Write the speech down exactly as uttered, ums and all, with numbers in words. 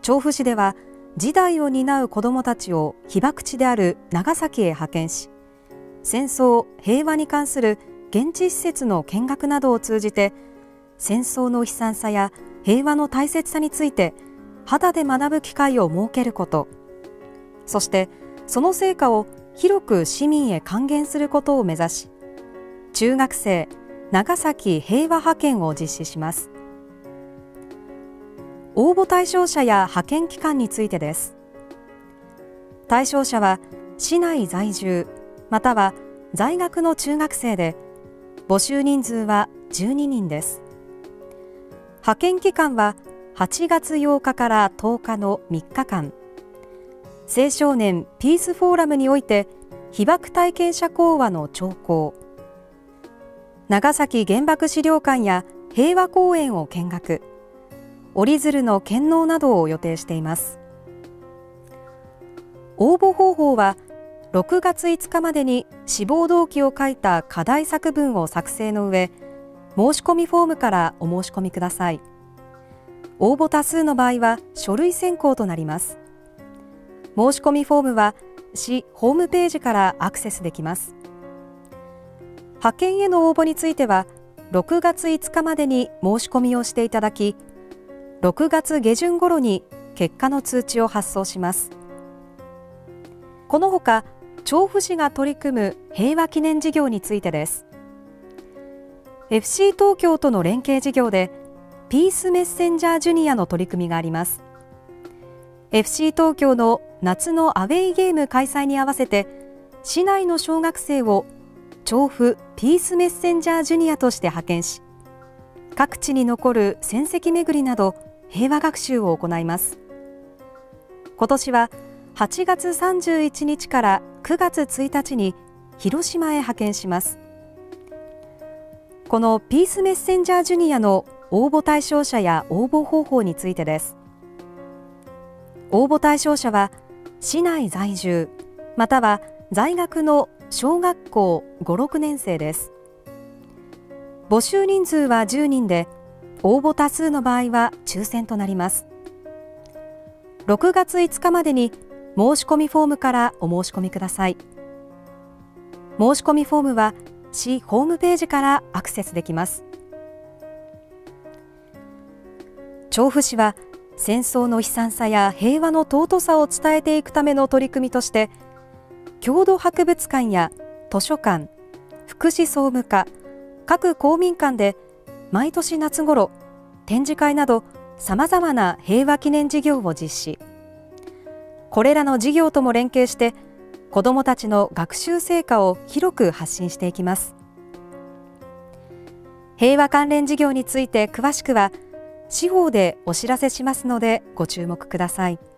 調布市では次代を担う子どもたちを被爆地である長崎へ派遣し、戦争・平和に関する現地施設の見学などを通じて、戦争の悲惨さや平和の大切さについて肌で学ぶ機会を設けること、そしてその成果を広く市民へ還元することを目指し、中学生長崎平和派遣を実施します。応募対象者や派遣期間についてです。対象者は市内在住または在学の中学生で、募集人数はじゅうににんです。派遣期間ははちがつようかからとおかのみっかかん、青少年ピースフォーラムにおいて被爆体験者講話の聴講、長崎原爆資料館や平和公園を見学、折り鶴の献納などを予定しています。応募方法はろくがついつかまでに志望動機を書いた課題作文を作成の上、申し込みフォームからお申し込みください。応募多数の場合は書類選考となります。申し込みフォームは市ホームページからアクセスできます。派遣への応募についてはろくがついつかまでに申し込みをしていただき、ろくがつげじゅん頃に結果の通知を発送します。このほか調布市が取り組む平和記念事業についてです。エフシー 東京との連携事業でピースメッセンジャージュニアの取り組みがあります。エフシー 東京の夏のアウェイゲーム開催に合わせて、市内の小学生を調布ピースメッセンジャージュニアとして派遣し、各地に残る戦跡巡りなど平和学習を行います。今年ははちがつさんじゅういちにちからくがつついたちに広島へ派遣します。このピースメッセンジャージュニアの応募対象者や応募方法についてです。応募対象者は市内在住または在学の小学校ご、ろくねんせいです。募集人数はじゅうにんで、応募多数の場合は抽選となります。ろくがついつかまでに申し込みフォームからお申し込みください。申し込みフォームは市ホームページからアクセスできます。調布市は戦争の悲惨さや平和の尊さを伝えていくための取り組みとして、郷土博物館や図書館、福祉総務課、各公民館で毎年夏ごろ展示会などさまざまな平和記念事業を実施。これらの事業とも連携して子どもたちの学習成果を広く発信していきます。平和関連事業について詳しくは司法でお知らせしますのでご注目ください。